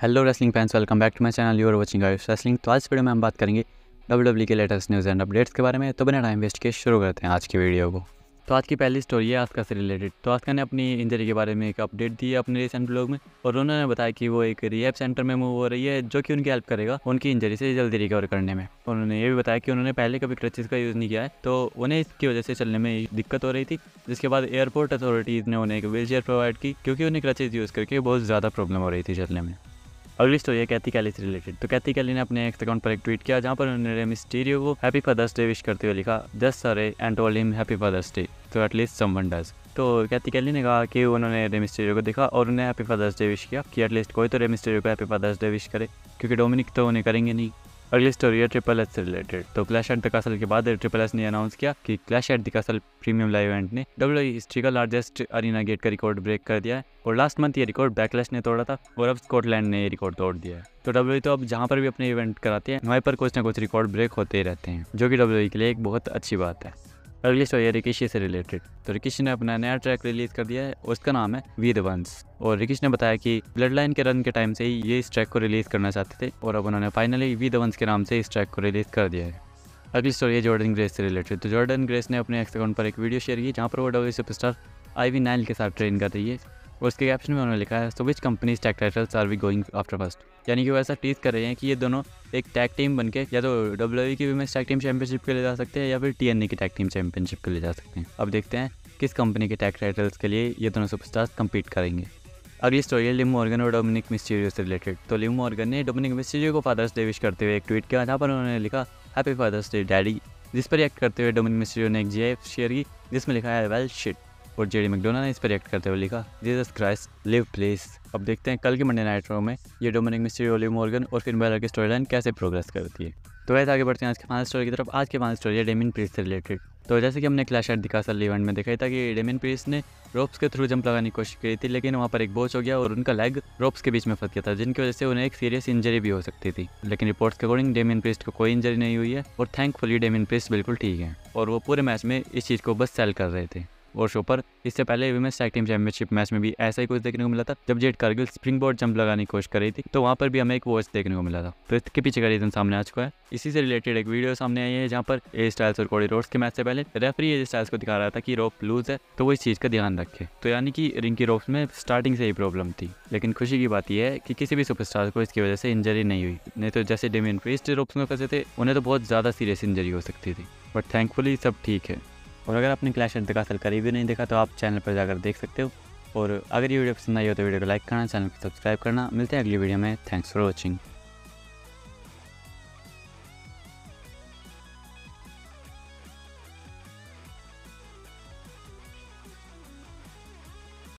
Hello wrestling fans, welcome back to my channel. You are watching guys wrestling. तो आज इस video में हम बात करेंगे डब्ल्यूडब्ल्यू के लेटेस्ट न्यूज़ एंड अपडेट्स के बारे में। तो बिना टाइम वेस्ट किए शुरू करते हैं आज की वीडियो को। तो आज की पहली स्टोरी है आस्का से रिलेटेड। तो आस्का ने अपनी इंजरी के बारे में एक अपडेट दी है अपने रिसेंट ब्लॉग में, और उन्होंने बताया कि वो एक रिहैब सेंटर में मूव हो रही है जो कि उनकी हेल्प करेगा उनकी इंजरी से जल्दी रिकवर करने में। उन्होंने ये भी बताया कि उन्होंने पहले कभी क्रचेस का यूज़ नहीं किया है, तो उन्हें इसकी वजह से चलने में दिक्कत हो रही थी, जिसके बाद एयरपोर्ट अथॉरिटीज़ ने उन्हें एक व्हील चेयर प्रोवाइड की क्योंकि उन्हें क्रचेस यूज़ करके बहुत ज़्यादा प्रॉब्लम हो रही थी चलने में। अगली स्टोरी है कैथी कैली से रिलेटेड। तो कैथी कैली ने अपने एक्स अकाउंट पर एक ट्वीट किया जहां पर उन्होंने रे मिस्टीरियो को हैप्पी फादर्स डे विश करते हुए लिखा, just sorry and told him happy father's day तो एटलीस्ट समवन डज। तो कैथी कैली ने कहा कि उन्होंने रे मिस्टीरियो को देखा और उन्हें हैप्पी फादर्स डे विश किया कि एटलीस्ट कोई तो रे मिस्टीरियो को हैप्पी फादर्स डे विश करे, क्योंकि डोमिनिक तो उन्हें करेंगे नहीं। अगली स्टोरी है ट्रिपल एच से रिलेटेड। तो क्लैश एट द कासल के बाद ट्रिपल एच ने अनाउंस किया कि clash at the castle premium live event ने डब्ल्यूडब्ल्यूई हिस्ट्री का लार्जेस्ट अरीना गेट का रिकॉर्ड ब्रेक कर दिया है, और लास्ट मंथ ये रिकॉर्ड बैकलैश ने तोड़ा था और अब स्कॉटलैंड ने ये रिकॉर्ड तोड़ दिया है। तो डब्ल्यूडब्ल्यूई तो अब जहाँ पर भी अपने इवेंट कराते हैं वहीं पर कुछ ना कुछ रिकॉर्ड ब्रेक होते ही रहते हैं, जो कि डब्ल्यूडब्ल्यूई के लिए एक बहुत अच्छी बात है। अगली स्टोरी है रिकिशी से रिलेटेड। तो रिकिशी ने अपना नया ट्रैक रिलीज कर दिया है, उसका नाम है वी द वंस, और रिकिश ने बताया कि ब्लड लाइन के रन के टाइम से ही ये इस ट्रैक को रिलीज करना चाहते थे, और अब उन्होंने फाइनली वी द वंस के नाम से इस ट्रैक को रिलीज कर दिया है। अगली स्टोरी है जॉर्डन ग्रेस से रिलेटेड। तो जॉर्डन ग्रेस ने अपने एक्स अकाउंट पर एक वीडियो शेयर की जहाँ पर वो डब्ल्यूडब्ल्यूई सुपरस्टार आईवी नाइल के साथ ट्रेन कर रही है, और उसके कैप्शन में उन्होंने लिखा है, so which companies tag titles are we going after first. यानी कि वो ऐसा टीज कर रहे हैं कि ये दोनों एक टैग टीम बनके या तो डब्ल्यूडब्ल्यूई की विमेंस टैग टीम चैंपियनशिप के लिए जा सकते हैं या फिर TNA की टैग टीम चैंपियनशिप के लिए जा सकते हैं। अब देखते हैं किस कंपनी के टैग टाइटल्स के लिए ये दोनों सुपरस्टार्स कम्पीट करेंगे। अगली स्टोरी है लिव मॉर्गन और डोमिनिक मिस्टीरियो से रिलेटेड। तो लिव मॉर्गन ने डोमिनिक मिस्टीरियो को फादर्स डे विश करते हुए एक ट्वीट किया जहाँ पर उन्होंने लिखा हैप्पी फादर्स डे डैडी, जिस पर रिएक्ट करते हुए डोमिनिक मिस्टीरियो ने एक GIF शेयर की जिसमें लिखा है वेल शिट, और जेडी मैकडोनाल्ड ने इस पर रिएक्ट करते हुए लिखा जीसस क्राइस्ट लिव प्लीज। अब देखते हैं कल के मंडे नाइट रॉ में ये डोमिनिक मिस्टीरियो, लिव मॉर्गन और फिन बैलर की स्टोरी लाइन कैसे प्रोग्रेस करती है। तो वैसे आगे बढ़ते हैं आज के फाइनल स्टोरी की तरफ। आज के फाइनल स्टोरी है डेमियन प्रीस्ट से रिलेटेड। तो जैसे कि हमने clash at the castle event में देखा था कि डेमियन प्रीस्ट ने रोप्स के थ्रू जंप लगाने की कोशिश की थी, लेकिन वहाँ पर एक बोच हो गया और उनका लेग रोप्स के बीच में फंस गया था, जिनकी वजह से उन्हें एक सीरियस इंजरी भी हो सकती थी। लेकिन रिपोर्ट्स के अकॉर्डिंग डेमियन प्रीस्ट को कोई इंजरी नहीं हुई है, और थैंकफुली डेमियन प्रीस्ट बिल्कुल ठीक है, और वो पूरे मैच में इस चीज़ को बस सेल कर रहे थे। और शो पर इससे पहले women's tag team championship match में भी ऐसा ही कुछ देखने को मिला था, जब Jade Cargill springboard jump लगाने की कोशिश कर रही थी, तो वहाँ पर भी हमें एक वॉच देखने को मिला था। तो इसके पीछे का रीजन सामने आ चुका है। इसी से रिलेटेड एक वीडियो सामने आई है जहाँ पर ए स्टाइल्स और कोडी रोड्स के मैच से पहले रेफरी ए स्टाइल्स को दिखा रहा था कि रोप लूज है, तो वो इस चीज़ का ध्यान रखे। तो यानी कि रिंग की रोप्स में स्टार्टिंग से ही प्रॉब्लम थी, लेकिन खुशी की बात यह है कि किसी भी सुपरस्टार को इसकी वजह से इंजरी नहीं हुई, नहीं तो जैसे डेमियन प्रीस्ट रोप्स में फंसे थे उन्हें तो बहुत ज़्यादा सीरियस इंजरी हो सकती थी, बट थैंकफुली सब ठीक है। और अगर आपने क्लैश एट द कासल का रिव्यू नहीं देखा तो आप चैनल पर जाकर देख सकते हो, और अगर ये वीडियो पसंद आई हो तो वीडियो को लाइक करना, चैनल को सब्सक्राइब करना। मिलते हैं अगली वीडियो में। Thanks for watching.